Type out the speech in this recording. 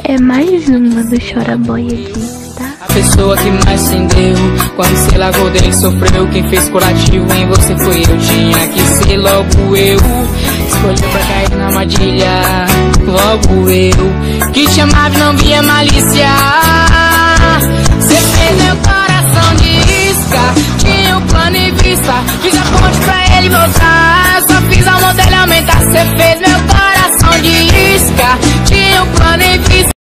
É mais uma do Chora Boy aqui, tá? A pessoa que mais acendeu quando se largou dele sofreu. Quem fez curativo em você foi eu. Tinha que ser logo eu. Escolheu pra cair na armadilha. Logo eu que te amava e não via malícia. Cê fez meu coração de isca. Tinha um plano em vista. Fiz a ponte pra ele voltar. Só fiz a modelo aumentar. Cê fez meu coração de isca. Tinha um plano em vista.